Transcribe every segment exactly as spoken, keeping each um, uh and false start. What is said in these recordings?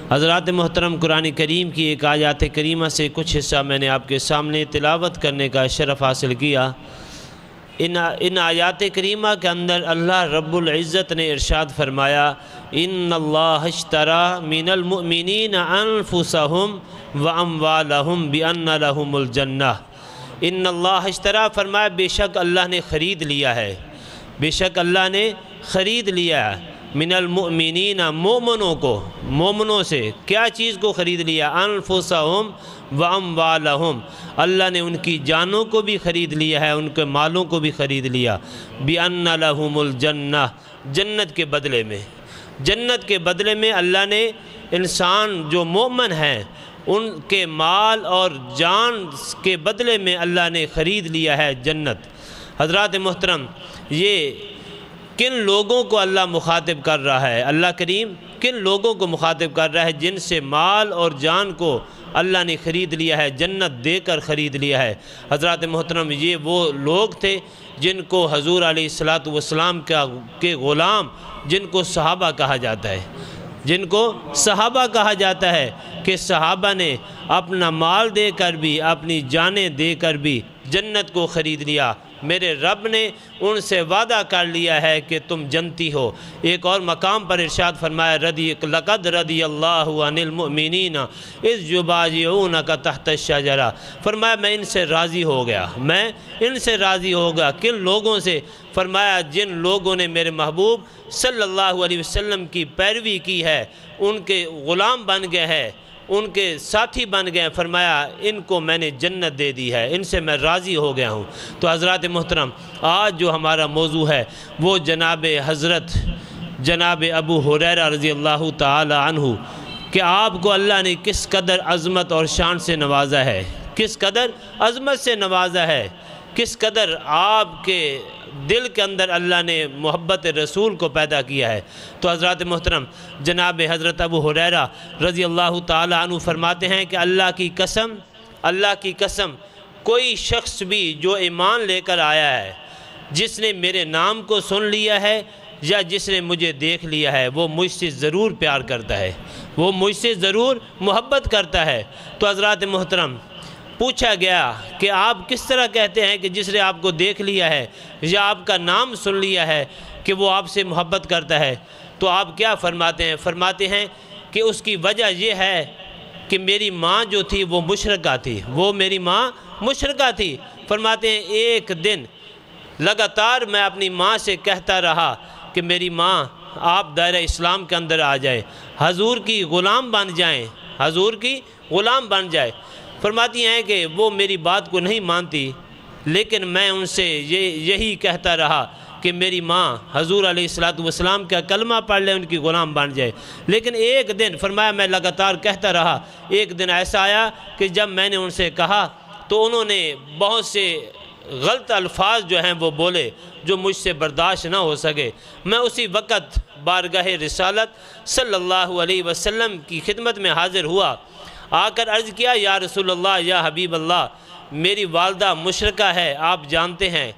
حضرات محترم، قرآن کریم کی ایک آیات کریمہ سے کچھ حصہ میں نے آپ کے سامنے تلاوت کرنے کا شرف حاصل کیا۔ ان ان آیات کریمہ کے اندر اللہ رب العزت نے ارشاد فرمایا، ان اللہ اشترى من المؤمنین انفسهم واموالهم بان لهم الجنہ۔ ان اللہ اشترى فرمایا بے شک اللہ نے خرید لیا ہے، بے شک اللہ نے خرید لیا ہے من المؤمنین مومنوں کو، مومنوں سے کیا چیز کو خرید لیا؟ انفسهم واموالهم، اللہ نے ان کی جانوں کو بھی خرید لیا ہے، ان کے مالوں کو بھی خرید لیا۔ بِأَنَّ لَهُمُ الْجَنَّةِ، جنت کے بدلے میں، جنت کے بدلے میں اللہ نے انسان جو مومن ہیں ان کے مال اور جان کے بدلے میں اللہ نے خرید لیا ہے جنت۔ حضرات محترم، یہ کن لوگوں کو اللہ مخاطب کر رہا ہے؟ اللہ کریم کن لوگوں کو مخاطب کر رہا ہے جن سے مال اور جان کو اللہ نے خرید لیا ہے، جنت دے کر خرید لیا ہے؟ حضرات محترم، یہ وہ لوگ تھے جن کو حضور علیہ الصلاۃ والسلام کا کے غلام، جن کو صحابہ کہا جاتا ہے، جن کو صحابہ کہا جاتا ہے کہ صحابہ نے اپنا مال دے کر بھی، اپنی جانیں دے کر بھی جنت کو خرید لیا۔ میرے رب نے ان سے وعدہ کر لیا ہے کہ تم جنتی ہو۔ ایک اور مقام پر ارشاد فرمایا، رضی لقد رضی اللہ عن المؤمنین اذ یبایعونک تحت الشجرہ، فرمایا میں ان سے راضی ہو گیا، میں ان سے راضی ہو گیا۔ کن لوگوں سے؟ فرمایا جن لوگوں نے میرے محبوب صلی اللہ علیہ وسلم کی پیروی کی ہے، ان کے غلام بن گئے ہیں، ان کے ساتھی بن گئے، فرمایا ان کو میں نے جنت دے دی ہے، ان سے میں راضی ہو گیا ہوں۔ تو حضرات محترم، آج جو ہمارا موضوع ہے وہ جناب حضرت جناب ابو ہریرہ رضی اللہ تعالی عنہ کہ آپ کو اللہ نے کس قدر عظمت اور شان سے نوازا ہے، کس قدر عظمت سے نوازا ہے، کس قدر آپ کے دل کے اندر اللہ نے محبت رسول کو پیدا کیا ہے۔ تو حضرات محترم، جناب حضرت ابو ہریرہ رضی اللہ تعالی عنہ فرماتے ہیں کہ اللہ کی قسم، اللہ کی قسم، کوئی شخص بھی جو ایمان لے کر آیا ہے، جس نے میرے نام کو سن لیا ہے یا جس نے مجھے دیکھ لیا ہے، وہ مجھ سے ضرور پیار کرتا ہے، وہ مجھ سے ضرور محبت کرتا ہے۔ تو حضرات محترم، پوچھا گیا کہ آپ کس طرح کہتے ہیں کہ جس نے آپ کو دیکھ لیا ہے یا آپ کا نام سن لیا ہے کہ وہ آپ سے محبت کرتا ہے؟ تو آپ کیا فرماتے ہیں؟ فرماتے ہیں کہ اس کی وجہ یہ ہے کہ میری ماں جو تھی وہ مشرکہ تھی، وہ میری ماں مشرکہ تھی۔ فرماتے ہیں ایک دن لگاتار میں اپنی ماں سے کہتا رہا کہ میری ماں آپ دائرہ اسلام کے اندر آ جائیں، حضور کی غلام بن جائیں، حضور کی غلام بن جائے۔ فرماتی ہیں کہ وہ میری بات کو نہیں مانتی، لیکن میں ان سے یہ یہی کہتا رہا کہ میری ماں حضور علیہ الصلاۃ والسلام کا کلمہ پڑھ لے، ان کی غلام بن جائے۔ لیکن ایک دن، فرمایا میں لگاتار کہتا رہا، ایک دن ایسا آیا کہ جب میں نے ان سے کہا تو انہوں نے بہت سے غلط الفاظ جو ہیں وہ بولے جو مجھ سے برداشت نہ ہو سکے۔ میں اسی وقت بارگاہ رسالت صلی اللہ علیہ وسلم کی خدمت میں حاضر ہوا، آ کر عرض کیا، یا رسول اللہ، یا حبیب اللہ، میری والدہ مشرکہ ہے، آپ جانتے ہیں،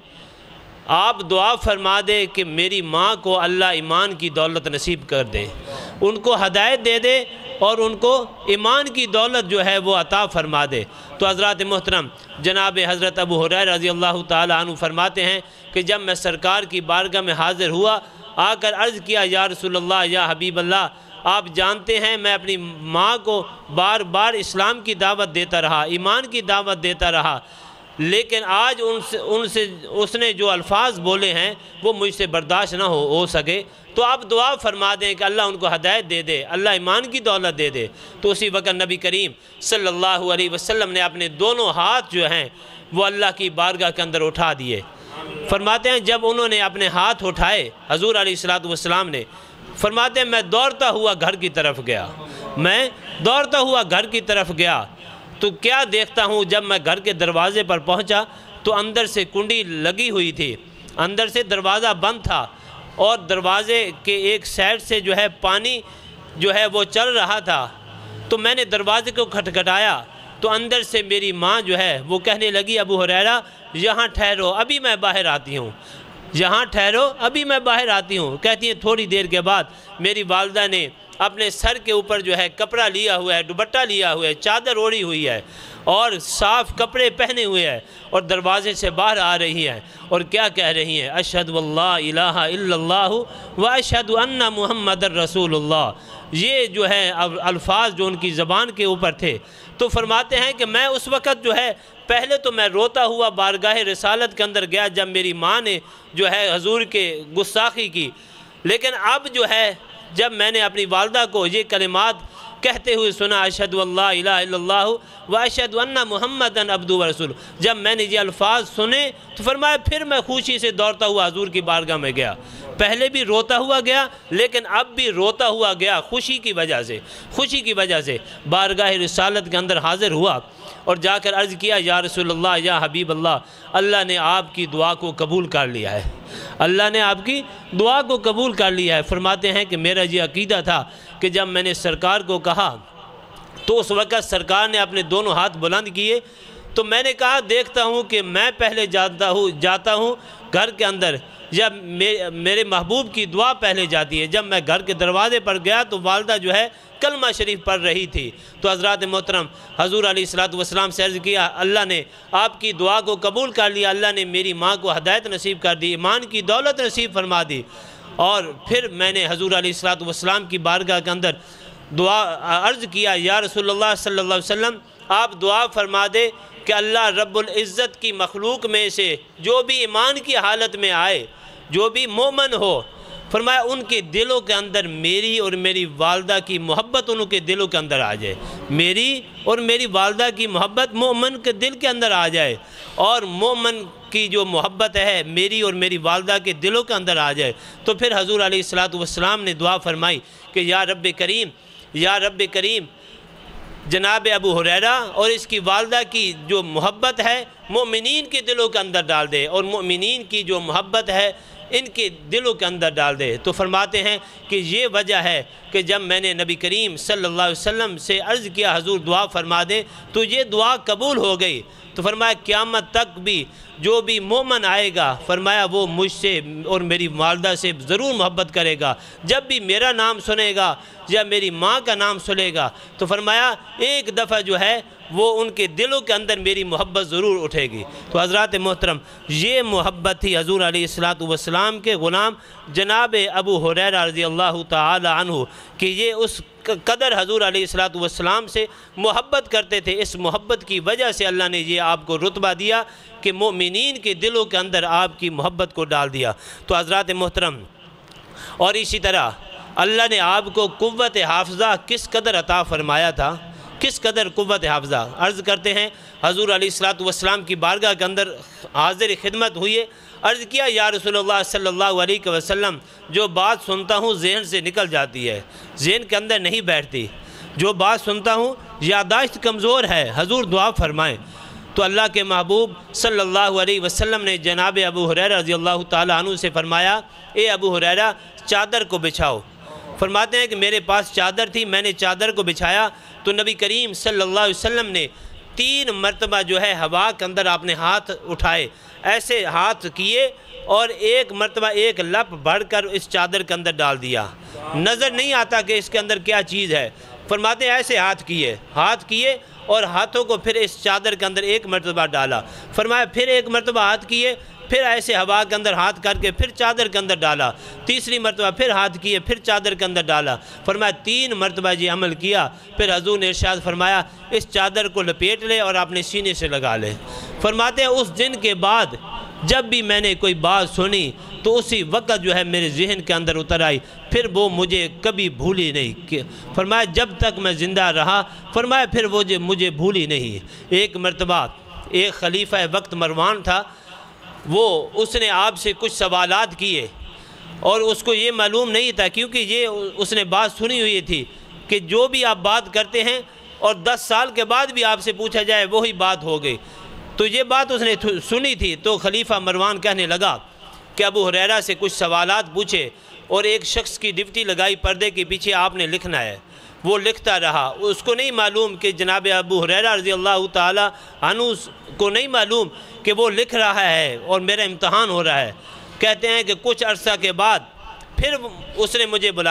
آپ دعا فرما دے کہ میری ماں کو اللہ ایمان کی دولت نصیب کر دے، ان کو ہدایت دے دے اور ان کو ایمان کی دولت جو ہے وہ عطا فرما دے۔ تو حضرات محترم، جناب حضرت ابو ہریرہ رضی اللہ تعالی عنہ فرماتے ہیں کہ جب میں سرکار کی بارگاہ میں حاضر ہوا، آ کر عرض کیا، یا رسول اللہ، یا حبیب اللہ، آپ جانتے ہیں میں اپنی ماں کو بار بار اسلام کی دعوت دیتا رہا، ایمان کی دعوت دیتا رہا، لیکن آج ان سے ان سے اس نے جو الفاظ بولے ہیں وہ مجھ سے برداشت نہ ہو ہو سکے، تو آپ دعا فرما دیں کہ اللہ ان کو ہدایت دے دے، اللہ ایمان کی دولت دے دے۔ تو اسی وقت نبی کریم صلی اللہ علیہ وسلم نے اپنے دونوں ہاتھ جو ہیں وہ اللہ کی بارگاہ کے اندر اٹھا دیے۔ فرماتے ہیں جب انہوں نے اپنے ہاتھ اٹھائے حضور علیہ الصلاۃ والسلام نے، فرماتے ہیں میں دوڑتا ہوا گھر کی طرف گیا، میں دوڑتا ہوا گھر کی طرف گیا تو کیا دیکھتا ہوں، جب میں گھر کے دروازے پر پہنچا تو اندر سے کنڈی لگی ہوئی تھی، اندر سے دروازہ بند تھا اور دروازے کے ایک سائڈ سے جو ہے پانی جو ہے وہ چل رہا تھا۔ تو میں نے دروازے کو کھٹکھٹایا تو اندر سے میری ماں جو ہے وہ کہنے لگی، ابو ہریرہ یہاں ٹھہرو، ابھی میں باہر آتی ہوں، یہاں ٹھہرو ابھی میں باہر آتی ہوں۔ کہتی ہیں تھوڑی دیر کے بعد میری والدہ نے اپنے سر کے اوپر جو ہے کپڑا لیا ہوا ہے، دوپٹہ لیا ہوا ہے، چادر اوڑھی ہوئی ہے اور صاف کپڑے پہنے ہوئے ہیں اور دروازے سے باہر آ رہی ہیں اور کیا کہہ رہی ہیں؟ اشہد واللہ الہ الا اللہ و اشہد ان محمد الرسول اللہ۔ یہ جو ہے الفاظ جو ان کی زبان کے اوپر تھے، تو فرماتے ہیں کہ میں اس وقت جو ہے پہلے تو میں روتا ہوا بارگاہ رسالت کے اندر گیا جب میری ماں نے جو ہے حضور کے گستاخی کی، لیکن اب جو ہے جب میں نے اپنی والدہ کو یہ کلمات کہتے ہوئے سنا، اشہد اللہ الہ الا اللہ و اشہد ان محمدً عبدہ و رسولہ، جب میں نے یہ الفاظ سنے تو فرمایا پھر میں خوشی سے دوڑتا ہوا حضور کی بارگاہ میں گیا۔ پہلے بھی روتا ہوا گیا لیکن اب بھی روتا ہوا گیا خوشی کی وجہ سے خوشی کی وجہ سے بارگاہ رسالت کے اندر حاضر ہوا اور جا کر عرض کیا، یا رسول اللہ، یا حبیب اللہ، اللہ نے آپ کی دعا کو قبول کر لیا ہے، اللہ نے آپ کی دعا کو قبول کر لیا ہے۔ فرماتے ہیں کہ میرا یہ عقیدہ تھا کہ جب میں نے سرکار کو کہا تو اس وقت سرکار نے اپنے دونوں ہاتھ بلند کیے، تو میں نے کہا دیکھتا ہوں کہ میں پہلے جاتا ہوں جاتا ہوں گھر کے اندر، جب میرے محبوب کی دعا پہلے جاتی ہے۔ جب میں گھر کے دروازے پر گیا تو والدہ جو ہے کلمہ شریف پڑھ رہی تھی، تو حضرات محترم حضور علیہ الصلوۃ والسلام سے عرض کیا، اللہ نے آپ کی دعا کو قبول کر لیا، اللہ نے میری ماں کو ہدایت نصیب کر دی، ایمان کی دولت نصیب فرما دی۔ اور پھر میں نے حضور علیہ الصلوۃ والسلام کی بارگاہ کے اندر دعا عرض کیا، یا رسول اللہ صلی اللہ علیہ وسلم، آپ دعا فرما دے کہ اللہ رب العزت کی مخلوق میں سے جو بھی ایمان کی حالت میں آئے، جو بھی مومن ہو، فرمایا ان کے دلوں کے اندر میری اور میری والدہ کی محبت ان کے دلوں کے اندر آ جائے، میری اور میری والدہ کی محبت مومن کے دل کے اندر آ جائے، اور مومن کی جو محبت ہے میری اور میری والدہ کے دلوں کے اندر آ جائے۔ تو پھر حضور علیہ الصلوۃ والسلام نے دعا فرمائی کہ یا رب کریم، یا رب کریم، جناب ابو ہریرہ اور اس کی والدہ کی جو محبت ہے مومنین کے دلوں کے اندر ڈال دے، اور مومنین کی جو محبت ہے ان کے دلوں کے اندر ڈال دے۔ تو فرماتے ہیں کہ یہ وجہ ہے کہ جب میں نے نبی کریم صلی اللہ علیہ وسلم سے عرض کیا حضور دعا فرما دے تو یہ دعا قبول ہو گئی۔ تو فرمایا قیامت تک بھی جو بھی مومن آئے گا، فرمایا وہ مجھ سے اور میری والدہ سے ضرور محبت کرے گا، جب بھی میرا نام سنے گا یا میری ماں کا نام سنے گا تو فرمایا ایک دفعہ جو ہے وہ ان کے دلوں کے اندر میری محبت ضرور اٹھے گی۔ تو حضرات محترم، یہ محبت تھی حضور علیہ الصلوۃ والسلام کے غلام جناب ابو ہریرہ رضی اللہ تعالی عنہ، کہ یہ اس قدر حضور علیہ الصلوۃ والسلام سے محبت کرتے تھے۔ اس محبت کی وجہ سے اللہ نے یہ آپ کو رتبہ دیا کہ مومنین کے دلوں کے اندر آپ کی محبت کو ڈال دیا۔ تو حضرات محترم، اور اسی طرح اللہ نے آپ کو قوت حافظہ کس قدر عطا فرمایا تھا، کس قدر قوت حافظہ۔ عرض کرتے ہیں حضور علیہ الصلوۃ والسلام کی بارگاہ کے اندر حاضر خدمت ہوئے، عرض کیا یا رسول اللہ صلی اللہ علیہ وسلم، جو بات سنتا ہوں ذہن سے نکل جاتی ہے، ذہن کے اندر نہیں بیٹھتی، جو بات سنتا ہوں یادداشت کمزور ہے، حضور دعا فرمائیں۔ تو اللہ کے محبوب صلی اللہ علیہ وسلم نے جناب ابو ہریرہ رضی اللہ تعالیٰ عنہ سے فرمایا، اے ابو ہریرہ چادر کو بچھاؤ۔ فرماتے ہیں کہ میرے پاس چادر تھی، میں نے چادر کو بچھایا تو نبی کریم صلی اللہ علیہ وسلم نے تین مرتبہ جو ہے ہوا کے اندر اپنے ہاتھ اٹھائے، ایسے ہاتھ کیے اور ایک مرتبہ ایک لپ بھر کر اس چادر کے اندر ڈال دیا، نظر نہیں آتا کہ اس کے اندر کیا چیز ہے۔ فرماتے ہیں ایسے ہاتھ کیے ہاتھ کیے اور ہاتھوں کو پھر اس چادر کے اندر ایک مرتبہ ڈالا۔ فرمایا پھر ایک مرتبہ ہاتھ کیے، پھر ایسے ہوا کے اندر ہاتھ کر کے پھر چادر کے اندر ڈالا، تیسری مرتبہ پھر ہاتھ کیے، پھر چادر کے اندر ڈالا۔ فرمایا تین مرتبہ یہ عمل کیا، پھر حضور نے ارشاد فرمایا اس چادر کو لپیٹ لے اور اپنے سینے سے لگا لے۔ فرماتے ہیں اس دن کے بعد جب بھی میں نے کوئی بات سنی تو اسی وقت جو ہے میرے ذہن کے اندر اتر آئی، پھر وہ مجھے کبھی بھولی نہیں۔ فرمایا جب تک میں زندہ رہا، فرمایا پھر وہ مجھے بھولی نہیں۔ ایک مرتبہ ایک خلیفہ وقت مروان تھا، وہ اس نے آپ سے کچھ سوالات کیے اور اس کو یہ معلوم نہیں تھا، کیونکہ یہ اس نے بات سنی ہوئی تھی کہ جو بھی آپ بات کرتے ہیں اور دس سال کے بعد بھی آپ سے پوچھا جائے وہی بات ہو گئی، تو یہ بات اس نے سنی تھی۔ تو خلیفہ مروان کہنے لگا کہ ابو ہریرہ سے کچھ سوالات پوچھے اور ایک شخص کی ڈپٹی لگائی پردے کے پیچھے آپ نے لکھنا ہے۔ وہ لکھتا رہا، اس کو نہیں معلوم کہ جناب ابو ہریرہ رضی اللہ تعالی عنہ کو نہیں معلوم کہ وہ لکھ رہا ہے اور میرا امتحان ہو رہا ہے۔ کہتے ہیں کہ کچھ عرصہ کے بعد پھر اس نے مجھے بلایا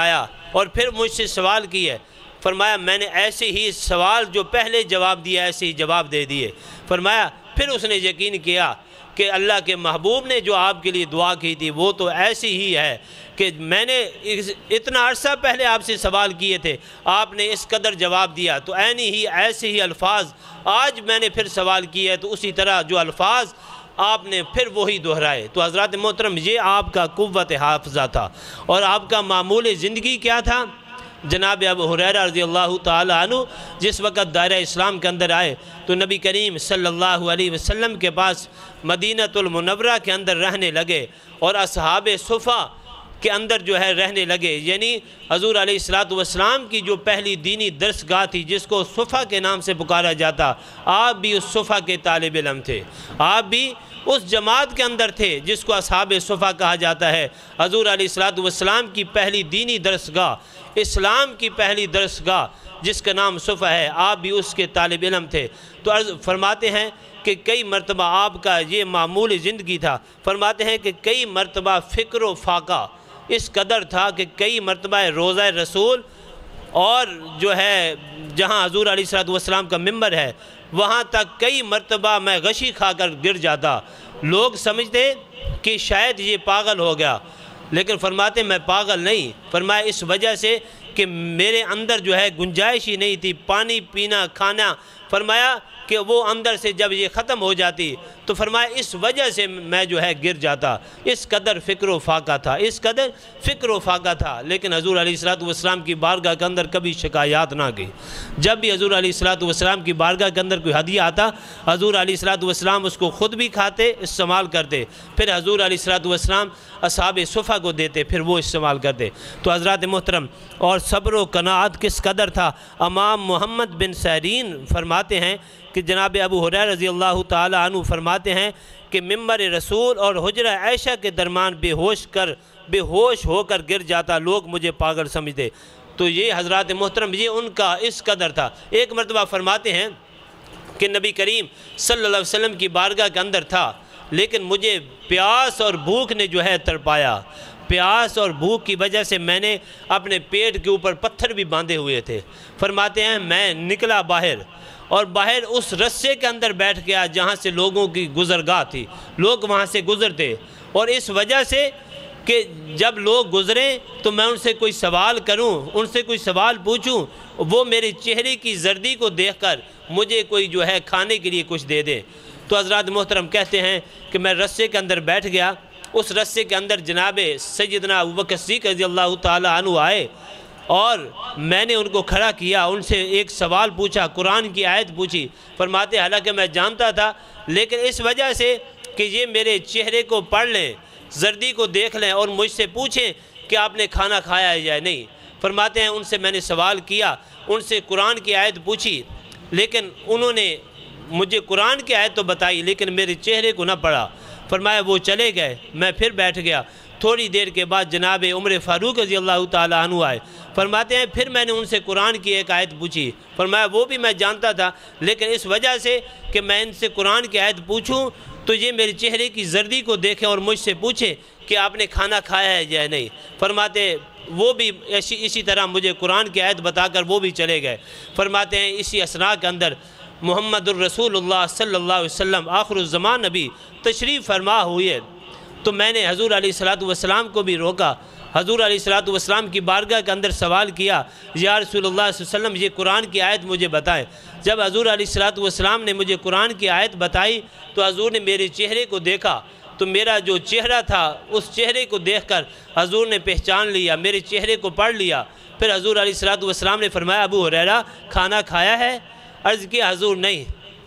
اور پھر مجھ سے سوال کیے، فرمایا میں نے ایسے ہی سوال جو پہلے جواب دیا ایسے ہی جواب دے دیے۔ فرمایا پھر اس نے یقین کیا کہ اللہ کے محبوب نے جو آپ کے لیے دعا کی تھی وہ تو ایسی ہی ہے کہ میں نے اتنا عرصہ پہلے آپ سے سوال کیے تھے، آپ نے اس قدر جواب دیا، تو عینی ہی ایسے ہی الفاظ آج میں نے پھر سوال کیا ہے، تو اسی طرح جو الفاظ آپ نے پھر وہی دہرائے۔ تو حضرات محترم، یہ آپ کا قوت حافظہ تھا، اور آپ کا معمول زندگی کیا تھا؟ جناب ابو ہریرہ رضی اللہ تعالی عنہ جس وقت دائرہ اسلام کے اندر آئے تو نبی کریم صلی اللہ علیہ وسلم کے پاس مدینہ المنورہ کے اندر رہنے لگے، اور اصحاب صفہ کے اندر جو ہے رہنے لگے، یعنی حضور علیہ الصلوۃ والسلام کی جو پہلی دینی درس گاہ تھی جس کو صفہ کے نام سے پکارا جاتا، آپ بھی اس صفہ کے طالب علم تھے، آپ بھی اس جماعت کے اندر تھے جس کو اصحاب صفہ کہا جاتا ہے۔ حضور علیہ الصلوۃ والسلام کی پہلی دینی درس گاہ، اسلام کی پہلی درس گاہ جس کا نام صفہ ہے، آپ بھی اس کے طالب علم تھے۔ تو عرض فرماتے ہیں کہ کئی مرتبہ آپ کا یہ معمول زندگی تھا، فرماتے ہیں کہ کئی مرتبہ فکر و فاقہ اس قدر تھا کہ کئی مرتبہ روضہ رسول اور جو ہے جہاں حضور علیہ الصلوۃ والسلام کا ممبر ہے وہاں تک کئی مرتبہ میں غشی کھا کر گر جاتا، لوگ سمجھتے کہ شاید یہ پاگل ہو گیا، لیکن فرماتے میں پاگل نہیں، فرمایا اس وجہ سے کہ میرے اندر جو ہے گنجائش ہی نہیں تھی پانی پینا کھانا، فرمایا کہ وہ اندر سے جب یہ ختم ہو جاتی تو فرمایا اس وجہ سے میں جو ہے گر جاتا، اس قدر فکر و فاقہ تھا، اس قدر فکر و فاقہ تھا۔ لیکن حضور علیہ الصلوۃ والسلام کی بارگاہ کے اندر کبھی شکایات نہ گئی، جب بھی حضور علیہ الصلوۃ والسلام کی بارگاہ کے اندر کوئی ہدیہ آتا حضور علیہ الصلوۃ والسلام اس کو خود بھی کھاتے استعمال کرتے، پھر حضور علیہ الصلوۃ والسلام اصحاب صفہ کو دیتے، پھر وہ استعمال کرتے۔ تو حضرات محترم، اور صبر و قناعت کس قدر تھا۔ امام محمد بن سیرین فرماتے ہیں کہ جناب ابو ہریرہ رضی اللہ تعالی عنہ فرماتے ہیں کہ ممبر رسول اور حجرہ عائشہ کے درمیان بے ہوش کر بے ہوش ہو کر گر جاتا، لوگ مجھے پاگل سمجھتے۔ تو یہ حضرات محترم یہ ان کا اس قدر تھا۔ ایک مرتبہ فرماتے ہیں کہ نبی کریم صلی اللہ علیہ وسلم کی بارگاہ کے اندر تھا، لیکن مجھے پیاس اور بھوک نے جو ہے تڑپایا، پیاس اور بھوک کی وجہ سے میں نے اپنے پیٹ کے اوپر پتھر بھی باندھے ہوئے تھے۔ فرماتے ہیں میں نکلا باہر، اور باہر اس رسے کے اندر بیٹھ گیا جہاں سے لوگوں کی گزرگاہ تھی، لوگ وہاں سے گزرتے، اور اس وجہ سے کہ جب لوگ گزریں تو میں ان سے کوئی سوال کروں، ان سے کوئی سوال پوچھوں، وہ میرے چہرے کی زردی کو دیکھ کر مجھے کوئی جو ہے کھانے کے لیے کچھ دے دے۔ تو حضرات محترم کہتے ہیں کہ میں رسے کے اندر بیٹھ گیا، اس رسے کے اندر جناب سیدنا ابوبکر صدیق رضی اللہ تعالی عنہ آئے، اور میں نے ان کو کھڑا کیا، ان سے ایک سوال پوچھا، قرآن کی آیت پوچھی۔ فرماتے حالانکہ میں جانتا تھا، لیکن اس وجہ سے کہ یہ میرے چہرے کو پڑھ لیں، زردی کو دیکھ لیں اور مجھ سے پوچھیں کہ آپ نے کھانا کھایا ہے یا نہیں۔ فرماتے ہیں ان سے میں نے سوال کیا، ان سے قرآن کی آیت پوچھی، لیکن انہوں نے مجھے قرآن کی آیت تو بتائی لیکن میرے چہرے کو نہ پڑھا۔ فرمایا وہ چلے گئے، میں پھر بیٹھ گیا۔ تھوڑی دیر کے بعد جناب عمر فاروق رضی اللہ تعالی عنہ آئے، فرماتے ہیں پھر میں نے ان سے قرآن کی ایک آیت پوچھی۔ فرمایا وہ بھی میں جانتا تھا، لیکن اس وجہ سے کہ میں ان سے قرآن کی آیت پوچھوں تو یہ میرے چہرے کی زردی کو دیکھیں اور مجھ سے پوچھیں کہ آپ نے کھانا کھایا ہے یا نہیں۔ فرماتے وہ بھی اسی اسی طرح مجھے قرآن کی آیت بتا کر وہ بھی چلے گئے۔ فرماتے ہیں اسی اثناء کے اندر محمد الرسول اللہ صلی اللہ علیہ وسلم آخر الزمان نبی تشریف فرما ہوئے، تو میں نے حضور علیہ الصلوۃ والسلام کو بھی روکا، حضور علیہ الصلوۃ والسلام کی بارگاہ کے اندر سوال کیا، یا رسول اللہ صلی اللہ علیہ وسلم یہ قرآن کی آیت مجھے بتائیں۔ جب حضور علیہ الصلوۃ والسلام نے مجھے قرآن کی آیت بتائی تو حضور نے میرے چہرے کو دیکھا، تو میرا جو چہرہ تھا اس چہرے کو دیکھ کر حضور نے پہچان لیا، میرے چہرے کو پڑھ لیا۔ پھر حضور علیہ الصلوۃ والسلام نے فرمایا ابو ہریرہ کھانا کھایا ہے؟ عرض کیا حضور نہیں۔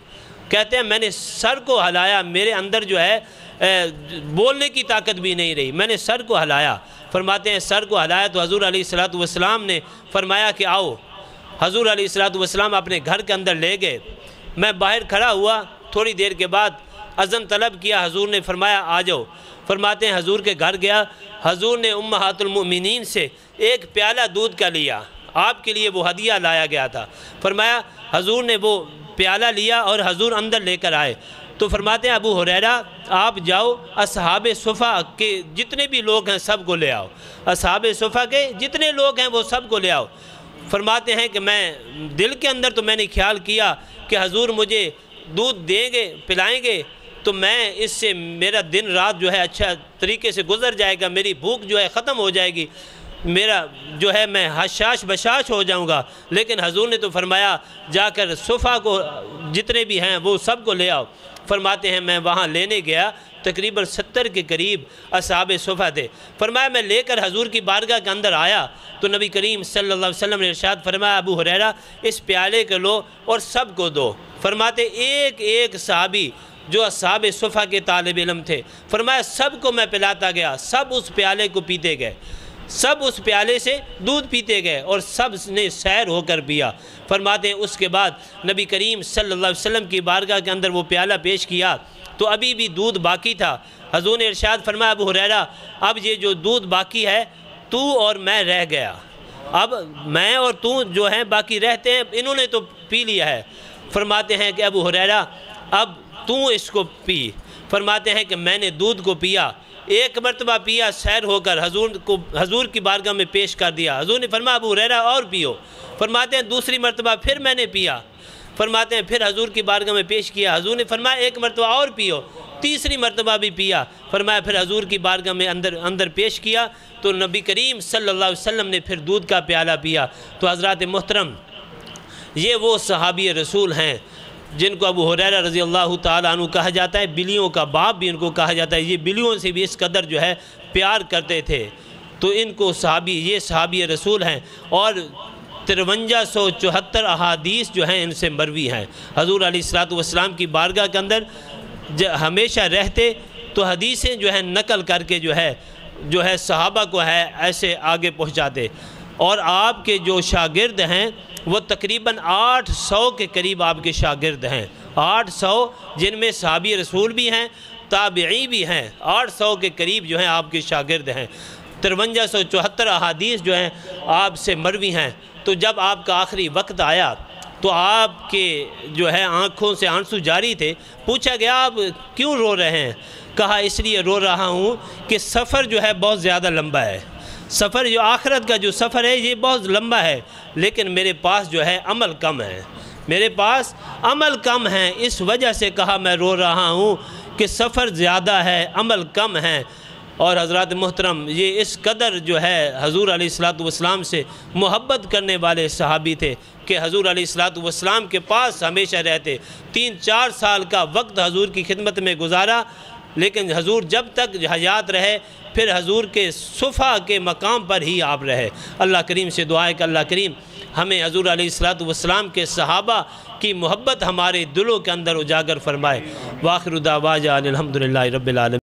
کہتے ہیں میں نے سر کو ہلایا، میرے اندر جو ہے بولنے کی طاقت بھی نہیں رہی، میں نے سر کو ہلایا۔ فرماتے ہیں سر کو ہلایا تو حضور علیہ الصلوۃ والسلام نے فرمایا کہ آؤ۔ حضور علیہ الصلوۃ والسلام اپنے گھر کے اندر لے گئے، میں باہر کھڑا ہوا، تھوڑی دیر کے بعد اذن طلب کیا، حضور نے فرمایا آ جاؤ۔ فرماتے ہیں حضور کے گھر گیا، حضور نے امہات المؤمنین سے ایک پیالہ دودھ کا لیا، آپ کے لیے وہ ہدیہ لایا گیا تھا۔ فرمایا حضور نے وہ پیالہ لیا اور حضور اندر لے کر آئے۔ تو فرماتے ہیں ابو ہریرہ آپ جاؤ اصحاب صفا کے جتنے بھی لوگ ہیں سب کو لے آؤ، اصحاب صفا کے جتنے لوگ ہیں وہ سب کو لے آؤ۔ فرماتے ہیں کہ میں دل کے اندر تو میں نے خیال کیا کہ حضور مجھے دودھ دیں گے پلائیں گے تو میں اس سے میرا دن رات جو ہے اچھا طریقے سے گزر جائے گا، میری بھوک جو ہے ختم ہو جائے گی، میرا جو ہے میں حشاش بشاش ہو جاؤں گا۔ لیکن حضور نے تو فرمایا جا کر صفا کو جتنے بھی ہیں وہ سب کو لے آؤ۔ فرماتے ہیں میں وہاں لینے گیا، تقریباً ستر کے قریب اصحاب صفا تھے۔ فرمایا میں لے کر حضور کی بارگاہ کے اندر آیا تو نبی کریم صلی اللہ علیہ وسلم نے ارشاد فرمایا ابو ہریرہ اس پیالے کو لو اور سب کو دو۔ فرماتے ایک ایک صحابی جو اصحاب صفا کے طالب علم تھے، فرمایا سب کو میں پلاتا گیا، سب اس پیالے کو پیتے گئے، سب اس پیالے سے دودھ پیتے گئے اور سب نے سیر ہو کر پیا۔ فرماتے ہیں اس کے بعد نبی کریم صلی اللہ علیہ وسلم کی بارگاہ کے اندر وہ پیالہ پیش کیا تو ابھی بھی دودھ باقی تھا۔ حضور نے ارشاد فرمایا ابو ہریرہ اب یہ جو دودھ باقی ہے تو اور میں رہ گیا، اب میں اور تو جو ہیں باقی رہتے ہیں، انہوں نے تو پی لیا ہے۔ فرماتے ہیں کہ ابو ہریرہ اب تو اس کو پی۔ فرماتے ہیں کہ میں نے دودھ کو پیا، ایک مرتبہ پیا سیر ہو کر حضور کو حضور کی بارگاہ میں پیش کر دیا۔ حضور نے فرمایا ابو ہریرہ اور پیو۔ فرماتے ہیں دوسری مرتبہ پھر میں نے پیا۔ فرماتے ہیں پھر حضور کی بارگاہ میں پیش کیا، حضور نے فرمایا ایک مرتبہ اور پیو۔ تیسری مرتبہ بھی پیا۔ فرمایا پھر حضور کی بارگاہ میں اندر اندر پیش کیا تو نبی کریم صلی اللہ علیہ وسلم نے پھر دودھ کا پیالہ پیا۔ تو حضرات محترم یہ وہ صحابی رسول ہیں جن کو ابو ہریرہ رضی اللہ تعالیٰ عنہ کہا جاتا ہے، بلیوں کا باپ بھی ان کو کہا جاتا ہے، یہ بلیوں سے بھی اس قدر جو ہے پیار کرتے تھے۔ تو ان کو صحابی یہ صحابی رسول ہیں اور ترونجا سو چوہتر احادیث جو ہیں ان سے مروی ہیں۔ حضور علیہ الصلوۃ والسلام کی بارگاہ کے اندر ہمیشہ رہتے تو حدیثیں جو ہیں نقل کر کے جو ہے جو ہے صحابہ کو ہے ایسے آگے پہنچاتے، اور آپ کے جو شاگرد ہیں وہ تقریباً آٹھ سو کے قریب آپ کے شاگرد ہیں، آٹھ سو جن میں صحابی رسول بھی ہیں تابعی بھی ہیں، آٹھ سو کے قریب جو ہیں آپ کے شاگرد ہیں۔ ترونجا سو چوہتر احادیث جو ہیں آپ سے مروی ہیں۔ تو جب آپ کا آخری وقت آیا تو آپ کے جو ہے آنکھوں سے آنسو جاری تھے، پوچھا گیا آپ کیوں رو رہے ہیں؟ کہا اس لیے رو رہا ہوں کہ سفر جو ہے بہت زیادہ لمبا ہے، سفر جو آخرت کا جو سفر ہے یہ بہت لمبا ہے، لیکن میرے پاس جو ہے عمل کم ہے، میرے پاس عمل کم ہے، اس وجہ سے کہا میں رو رہا ہوں کہ سفر زیادہ ہے عمل کم ہے۔ اور حضرات محترم یہ اس قدر جو ہے حضور علیہ الصلوۃ والسلام سے محبت کرنے والے صحابی تھے کہ حضور علیہ الصلوۃ والسلام کے پاس ہمیشہ رہتے، تین چار سال کا وقت حضور کی خدمت میں گزارا، لیکن حضور جب تک حیات رہے پھر حضور کے صفا کے مقام پر ہی آپ رہے۔ اللہ کریم سے دعا ہے کہ اللہ کریم ہمیں حضور علیہ الصلوۃ والسلام کے صحابہ کی محبت ہمارے دلوں کے اندر اجاگر فرمائے۔ وآخر دعوانا الحمدللہ رب العالمین۔